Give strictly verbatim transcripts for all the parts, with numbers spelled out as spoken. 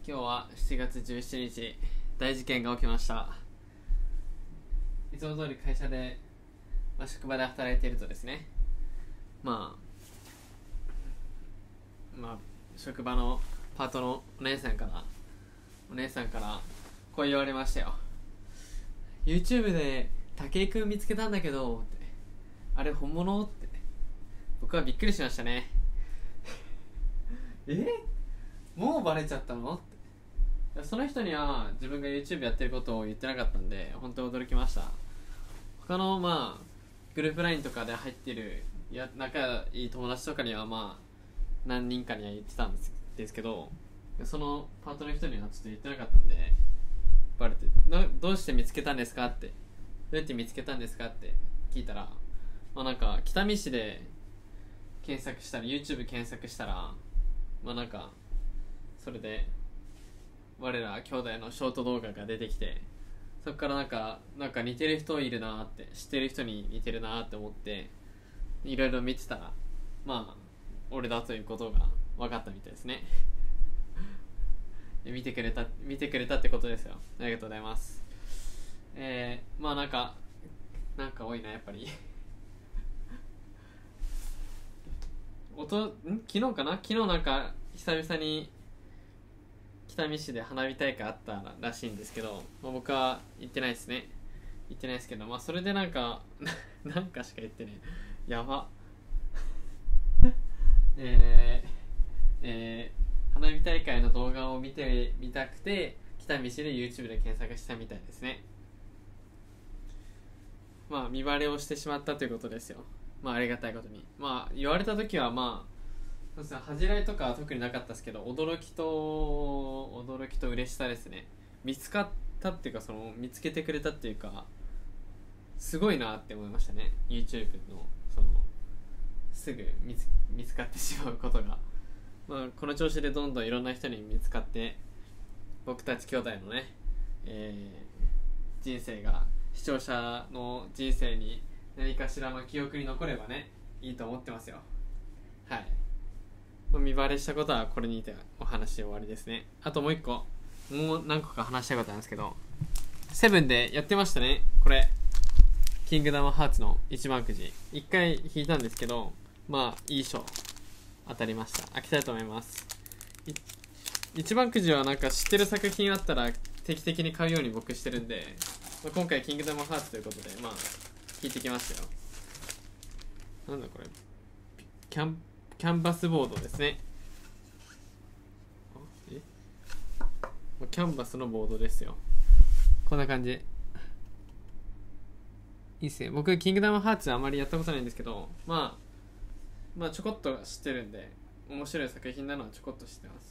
今日はしちがつじゅうしちにち、大事件が起きました。いつも通り会社で、まあ、職場で働いているとですね、まあまあ職場のパートのお姉さんからお姉さんからこう言われましたよ。 YouTube で武井くん見つけたんだけどって、あれ本物って。僕はびっくりしましたね。えもうバレちゃったのって。その人には自分が YouTube やってることを言ってなかったんで本当に驚きました。他のまあグループ ライン とかで入ってるや仲いい友達とかにはまあ何人かには言ってたんですですけど、そのパートの人にはちょっと言ってなかったんでバレて、などうして見つけたんですかって、どうやって見つけたんですかって聞いたら、まあなんか北見市で検索したら YouTube 検索したらまあなんかそれで我ら兄弟のショート動画が出てきて、そこからなんかなんか似てる人いるなって、知ってる人に似てるなって思っていろいろ見てたら、まあ俺だということが分かったみたいですね。見てくれた見てくれたってことですよ。ありがとうございます。えー、まあなんかなんか多いなやっぱり。おとん昨日かな昨日なんか久々に北見市で花火大会あったらしいんですけど、まあ、僕は行ってないですね。行ってないですけど、まあそれでなんかなんかしか言ってねやばえー、えー、花火大会の動画を見てみたくて北見市で YouTube で検索したみたいですね。まあ見バレをしてしまったということですよ。まあありがたいことに、まあ言われた時はまあそうですね、恥じらいとかは特になかったですけど、驚きと驚きと嬉しさですね。見つかったっていうか、その見つけてくれたっていうか、すごいなって思いましたね。 YouTube のそのすぐ見つ見つかってしまうことが、まあ、この調子でどんどんいろんな人に見つかって、僕たち兄弟のね、えー、人生が視聴者の人生に何かしらの記憶に残ればね、いいと思ってますよ。はい、見バレしたことはこれにてお話終わりですね。あともう一個、もう何個か話したいことあるんですけど、セブンでやってましたね。これキングダムハーツの一番くじ一回引いたんですけど、まあいい賞当たりました。開けたいと思います。一番くじはなんか知ってる作品あったら定期的に買うように僕してるんで、まあ、今回キングダムハーツということでまあ引いてきましたよ。なんだこれ、キャンキャンバスボードですね。えキャンバスのボードですよ。こんな感じ。いいっすね。僕キングダムハーツあまりやったことないんですけど、まあまあちょこっと知ってるんで面白い作品なのはちょこっと知ってます。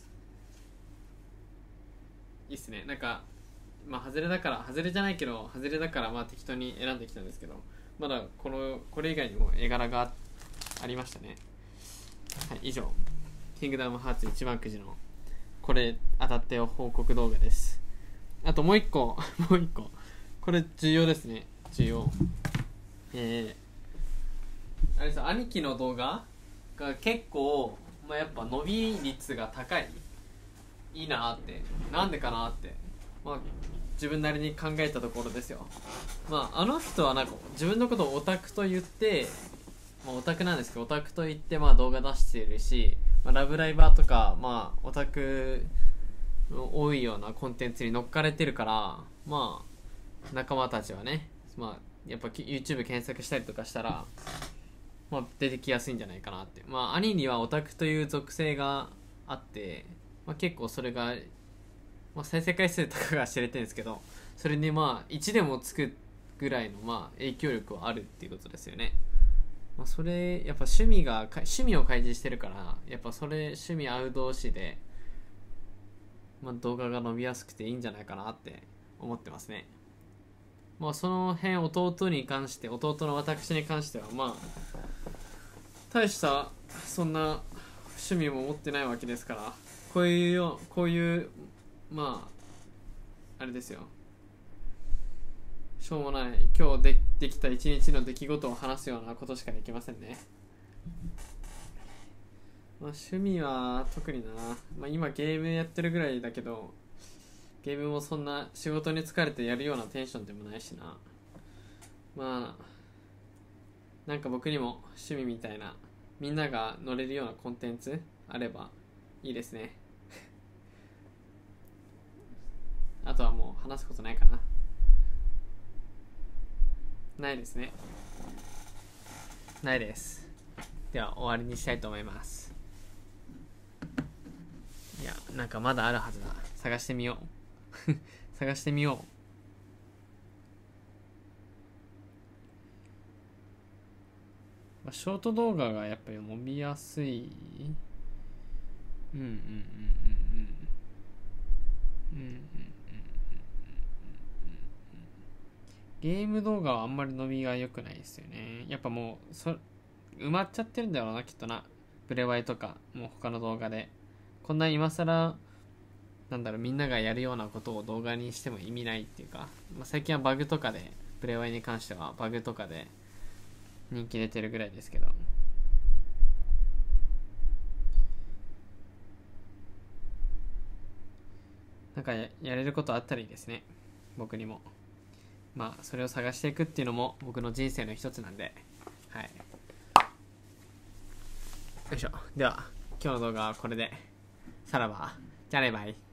いいっすね。なんかまあ外れだから外れじゃないけど外れだからまあ適当に選んできたんですけど、まだこのこれ以外にも絵柄がありましたね。はい、以上キングダムハーツ一番くじのこれ当たったよ報告動画です。あともう一個もう一個これ重要ですね。重要。えー、あれさ、兄貴の動画が結構、まあ、やっぱ伸び率が高い、いいなって、なんでかなって、まあ、自分なりに考えたところですよ。まああの人はなんか自分のことをオタクと言って、まあ、オタクなんですけどオタクと言ってまあ動画出しているし、まあ、ラブライバーとかまあオタクの多いようなコンテンツに乗っかれてるから、まあ仲間たちはね、まあやっぱ YouTube 検索したりとかしたら、まあ、出てきやすいんじゃないかなって。まあ兄にはオタクという属性があって、まあ、結構それが、まあ、再生回数とかが知れてるんですけど、それにまあいちでもつくぐらいのまあ影響力はあるっていうことですよね。まあ、それやっぱ趣味が趣味を開示してるから、やっぱそれ趣味合う同士で、まあ、動画が伸びやすくていいんじゃないかなって思ってますね。まあその辺弟に関して弟の私に関してはまあ大したそんな趣味も持ってないわけですから、こういうよこういうまああれですよ、しょうもない今日でできた一日の出来事を話すようなことしかできませんね。 まあ、趣味は特にな、まあ、今ゲームやってるぐらいだけど、ゲームもそんな仕事に疲れてやるようなテンションでもないしな。まあなんか僕にも趣味みたいなみんなが乗れるようなコンテンツあればいいですね。あとはもう話すことないかな。ないですね。ないです。では終わりにしたいと思います。いや、なんかまだあるはずだ。探してみよう。探してみよう。まあ、ショート動画がやっぱり伸びやすい。うんうんうんうんうん。うんうんうんうんうん。ゲーム動画はあんまり伸びが良くないですよね。やっぱもうそ埋まっちゃってるんだろうな、きっとな。プレワイとかもう他の動画でこんな今更なんだろう、みんながやるようなことを動画にしても意味ないっていうか、まあ、最近はバグとかで、プレワイに関してはバグとかで人気出てるぐらいですけど、なんか や, やれることあったらいいですね、僕にも。まあそれを探していくっていうのも僕の人生の一つなんで、はい、よいしょ。では今日の動画はこれでさらば、じゃあね、バイ。